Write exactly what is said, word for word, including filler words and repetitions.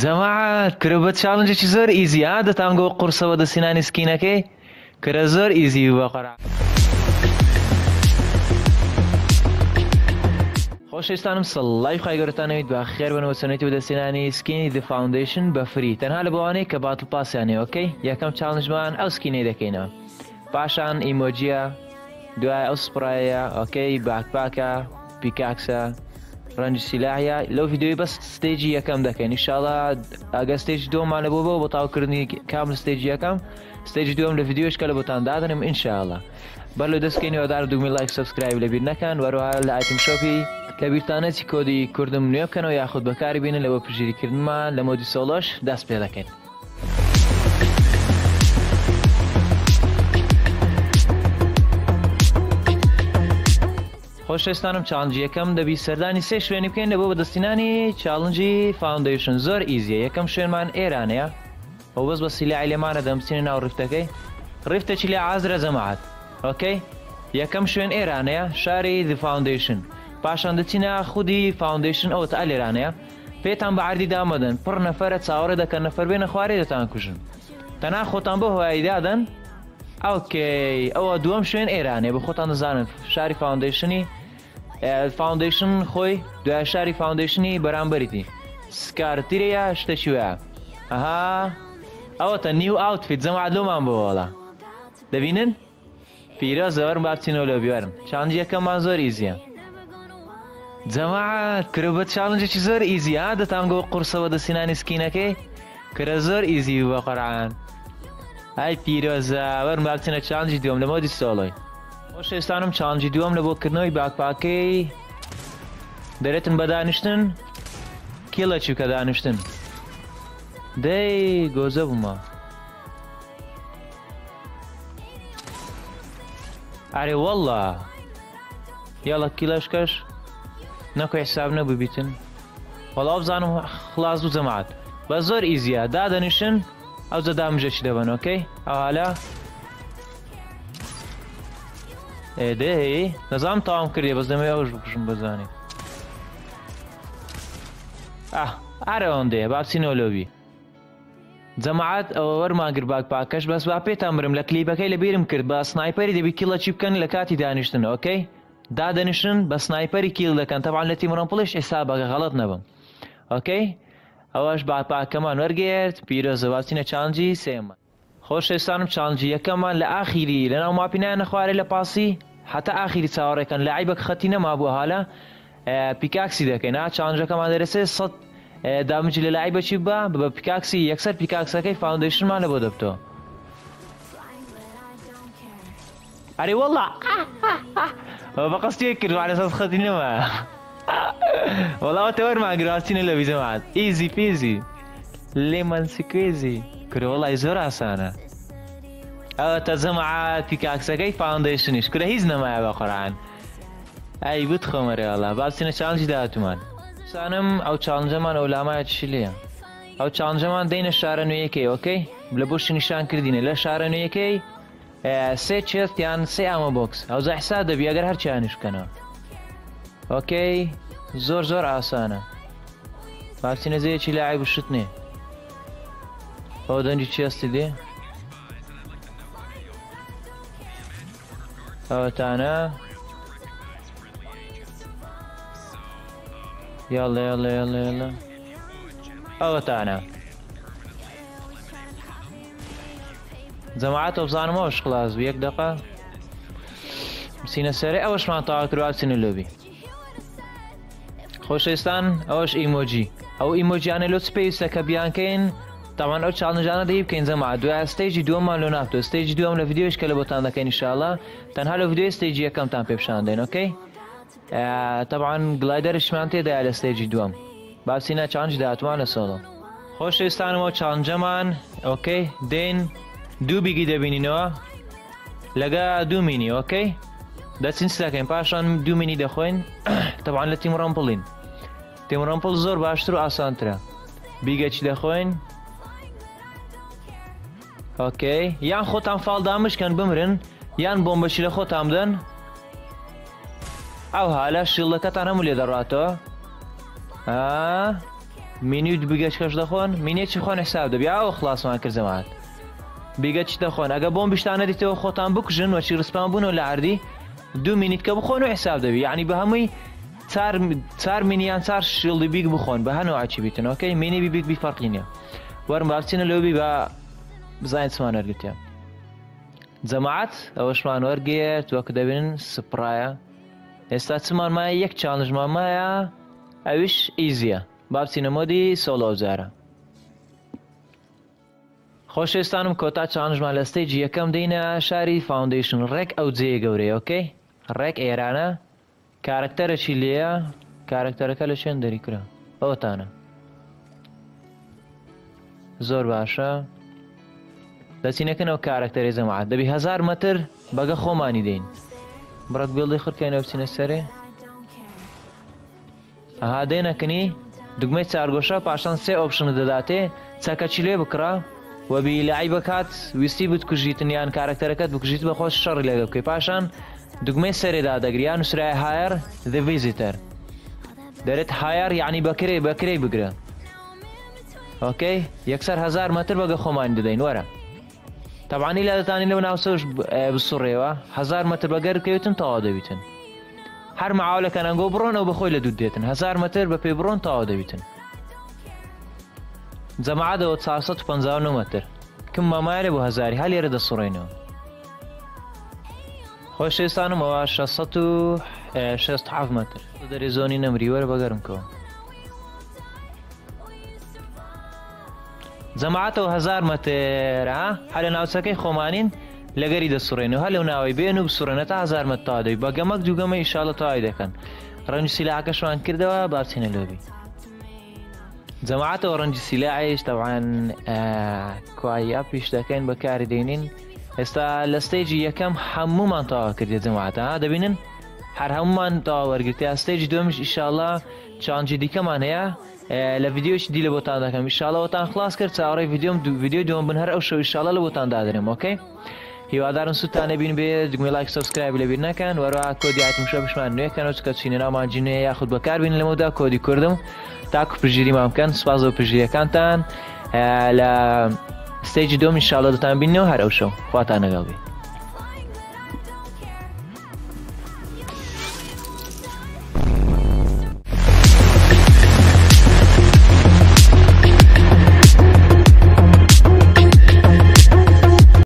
جەماعەت کرە بە چاڵنجێکی زۆر ئیزی ها دەتانگۆ قورسەوە دەستێنانی سکینەکەی کرە زۆر ئیزی بە قەرع. خۆشەویستانم سڵای خی گەورەتانەوێت بە خێر بنەوە چۆنێتی بەدەستێنانی سکینی دی فاوندیشن بە فری تەنها لە بەوانەیە کە باتڵ پاسیانێ ئۆکەی یەکەم چاڵنجمان ئەو سکینەی دەکەینەوە پاشان ئیمۆجیە دوای ئەو سپڕایە ئۆکەی باکپاکە پیکاکسە ڕەنجی سیلاحە لەو ڤیدیۆی بەس ستێجی یەکەم دەکەین ئینشاڵڵا ئەگە ستێجی دووەمان لە بۆ بۆ بۆ تاوکردنی کامل ستێجی یەکەم ستێجی دووەم لە ڤیدیۆشکە لە بۆتان دادنم ئینشاءڵڵا بەر لە دەستکەینەوەدار دوگمی لایک سەبسکرایب لەبیر نەکەن وەروها لە ئایتم شۆپی لەبیرتانەتی کۆدی کوردم نوێ بکەنەوە یاخود بەکاری بینن لەوە پژیریکردنمان لە مۆدی سۆڵۆش دەست پێ دەکەین. خۆشەویستانم چاڵنجی یەکەم دەبی سەردانی سێ شوێنی بکەین لە بۆ بەدەستێنانی چاڵنجی فاوندیشن زۆر ئیزیە. یەکەم شوێنمان ئێرانەیە ئەو بەس بە سیلاعی لێمانە دەمچینە ناو ڕفتەکەی ڕفتێکی لێ ئازرە جەماعەت ئۆکەی یەکەم شوێن ئێرانەیە شاری دی فاوندیشن پاشان دەچینە خودی فاوندیشن ئەوە تا لێرانەیە پێتان بە عەردی دامەدەن پڕ نەفەرە چاوەڕێ دەکەن نەفەر بێنە خوارێ دەتان کوژن تەنها خۆتان بۆ هۆیایی دادەن ئەوکەی ئەوە دووەم شوێن ئێرانێ بە خۆتان دەزانن شاری فاوندیشنی فاوندیشن خۆی دوای شاری فاوندیشنی بەرامبەریتی سکارتیرەیە شتێکی وایە ئەها ئەوەتە نیو ئاوتفیت جەماعەت لۆمان بۆوەڵە دەبینن پیرە زەوەرم با بچینەوە لە بیوارم چاڵنجی یەکەممان زۆر ئیزیە جەماعەت کرە بە چاڵنجێکی زۆر ئیزی ها دەتانگۆ قورسەوە دەستێنانی سکینەکەی کرە زۆر ئیزی بە قەرعان ئای پیرۆزە وەرم با بچینە چاڵنجی دووەم لە مۆدی سۆڵۆی خۆشەویستانم چاڵنجی دووەم لە بۆکردنەوەی باکپاکەی دەرێتم بە دانیشتن کیڵە چووکە دانیشتن دەی گۆزە بوومە ئارێ وەڵڵا یاڵە کیلەشکەش نەکۆی حساب نەبوو بیتن وەڵا بزانم خلاص بوو جەماعەت بە زۆر ئیزیە دادەنیشن ئەو جە دامژەشی دەبن ئۆکەی ئەو هالا ئێدەی نەزانم تاوام کردێ بەس دەمەوێت ئەوش بکوژم بەزانێ ئا ئارە ئەوەندەیە با بچینەوە لۆبی جەماعەت ئەوە وەرماگر باکپاکەش بەس با پێتان برم لە کلیپەکەی لە بیرم کرد بە سنایپەری دەبی کیڵە چی بکەن لە کاتی دانیشتن ئۆکەی دادەنیشن بە سنایپەری کیڵ دەکەن تەبعاً لە تیمڕۆمپڵش ئێستا بەگە غەڵەت نەبم ئۆکەی ئەوەش باکپاکەمان وەرگێرد پیرۆزە با بچینە چاڵنجی سێمە خۆشەویستانم چاڵنجی یەکەممان لە ئاخیری لەناو ماپینایە خوارێ لە پاسی حتا ئاخیری چاوەڕێکەن لە عیبەک خەتی نەما بووە هالا پیکاکسی دەکەین ها چاڵنجەکەمان دەرەسێت سەد دامجی لە لای بەچی بە بە پیکاکسی یەکسەر پیکاکسەکەی فاوندیشنمان لە بۆ دەبتەوە ئەرێ وەڵڵا بە قەستی کردوانە سەد خەتی نەما وەڵاوەتە وەرماگر هاچینە لە بیزەمات ئیزی پیزی لێمان سکوێزی کرە وەڵای زۆر ئاسانە ئەوە تە جەماعەت پیکاکسەکەی فاوندیشنیش کرە هیچ نەمایە بە قورعان ئای بت خۆمەرێ وەڵا با بچینە چاڵنجی داهاتوومان سانم ئەو چاڵنجەمان ئەو لامایەتشی لێیە ئەو چاڵنجەمان دەینە شارە نوێیەکەی ئۆکەی لە بۆشی نیشان کردینە لە شارە نوێیەکەی سێ چێست یان سێ ئامە بۆکس ئەو زەحسا دەبی ئەگەر هەرچیانیش بکەنەوە ئۆکەی زۆر زۆر ئاسانە با بچینە جێیەکی لە عیب و شت نێ ئەو دەنجی چێستی دێ ئەوەتانە يلا يلا يلا يلا ئەوەتانە جەماعەت ئەوبزانم ئەوش خلاص بوو یەک دەقە بچینە سەرێ ئەوەشمان تاوا کردووە بچینە لۆبی خۆشەویستان ئەوەش ئیمۆجی ئەو ئیمۆجیانە لۆ چ پێویستە کە بیانکەین تاوان ئەو چاڵنجانە دەی بکەین جەماعەت دوای ستێجی دووەممان لۆ نافتۆ ستێجی دووەم لە ڤیدیۆش کە لە بۆتان دەکەین ئینشاءڵڵا تەنها لە ڤیدیۆی ستێجی یەکەمتان پێ پیشاندەین ئۆکەی طبعاً گلایدەرشمان تێدایە لە ستێجی دووەم با بچینە چاڵنجی داهاتوومان لە سۆڵۆ خۆشەویستانەوە چاڵنجەمان ئۆکەی دێن دوو بیگی دەبینینەوە لەگە دوو مینی ئۆکەی دەچین چ دەکەین پاشان دوو مینی دەخۆین طبعاً لە تیمڕۆمپڵین تیمڕۆمپڵ زۆر باشتر و ئاسانترە بیگەچی دەخۆین ئۆکەی یان خۆتان فاڵ دامشکەن بمرن یان بۆمبەشی لە خۆتان بدەن ئەو هالا شیڵەکەتان هەموو لێ دەڕاتەوە مینی بیگەچکەش دەخۆن مینێکی خۆن حساب دەبێ ئەو خلاصمان کرد جەماعەت بیگەچ دەخۆن ئەگە بۆم بیشتانە دیتەوە خۆتان بکوژن وەچی ڕسپان بوونەوە لە عەردی دوو مینیت کە بخۆن و حساب دەبێ یعنی بە هەمووی چار مینیان چار شڵدی بیگ بخۆن بە هەنەوەچی بیتن ئۆکەی مینی بیگ بی فەرقی نییە وەرم بابچینە لەوبی بە بزانین چمان وەرگتیە جەماعەت ئەوەشمان وەرگێت وەکو دەبێنن سپرایە ئێستا چمان مایە یەک چالنجمان مایە ئەویش ئیزیە بابچینە مۆدی سۆلۆ جارە خۆشەویستانم کۆتا چالنجمان لە ستەیجی یەکەم دەینە شاری فاوندیشن ڕێک ئەو جێ گەورەیە ئۆکەی ڕێک ئێرانە کارکتەرێکی لێیە کارکتەرەکە لە چێن دەری کرا ئەوەتانە زۆر باشە دەچینەکەنەوە کارکتەری جەماعەت دەبی هەزار مەتر بەگە خۆمانی دەین بڕەت بێڵدەی خڕکەینەوە بچینە سەرێ ئەها دێنەکەنی دوگمەی چارگۆشە پاشان سێ ئۆپشن دەداتێ چەکەچی لێ بکڕا وەبی لەعی بکات ویستی بتکوژیتن یان کارکتەرەکەت بکوژیت بە خۆش شەڕی لێگە بکەی پاشان دوگمەی سەرێدا دەگریان نووسرای هایر the visitor دەرێت هایر یعنی بەکرێ بەکرێ بگرە ئۆکەی یەکسەر هەزار مەتر بەگە خۆمانی دەدەین وەرە تەبعانی لە دەتانی لەو ناوسەوش بسوڕێەوە هەزار مەتر بەگەر بکەوتن تەواو دەبیتن هەر مەعاولەکەن ئەنگۆ بڕۆنەوە بەخۆی لە دوود دێتن هەزار مەتر بە پێی بڕۆن تەواو دەبیتن جەماعەتەوە چوار سەد و پەنجا و نۆ مەتر کم مامایە بۆ هەزاری هەل لێرە دەسوڕێنەوە خۆشەویستانمەوە شەش سەد و شەست و حەوت مەتر دەرێ زۆنی نەمری وەرە بەگەرمکەوە جەماعەتەوە هەزار مەتر هە لە ناوچەکەی خۆمانین لەگەری دەسوڕێنەوە هە لەو ناوەی بێن و بسوڕێنە تا هەزار مەتر تەواو دەبی بە گەمەک دووگەمە ئینشاڵڵا تەواوی دەکەن ڕەنگی سیلاحەکەشمان کردەوە با بچینە لۆبی جەماعەتەوە ڕەنگی سیلاحیش تەبعان کوایە پیش دەکەین بەکاری دێنین ئێستا لە ستەیجی یەکەم هەموومان تەواو کردێت جەماعەت ها دەبینن هەر هەموومان تەواو وەرگرتیا ستەیجی دووەمیش ئینشاڵڵا چالنجی دیکەمان هەیە لە ڤیدیۆشی دی لە بۆتان دەکەم ئینشاڵڵا وەتان خلاص کرد چاوەڕێی ڤیدیۆم ڤیدیۆ دووەم بن هەر ئەو شەو ئینشاڵڵا لە بۆتان دادرێم ئۆکەی هیوادارم سوودتانە بین بێ دگمەی لایک سەبسکرایب لەبیر نەکەن وەروە کۆدی ئایتمشە بشمان نوێکەنەوە چکە چینە ناومان جینێ یاخود بەکاربین لەمەوەدا کۆدی کوردم تاکو پژگیریمان بکەن سپاس بۆ پژگیریەکانتان لە ستەیجی دووەم ئینشاڵڵا دەتان بینەوە هەر ئەو شەو خواتان لەگەڵ بێت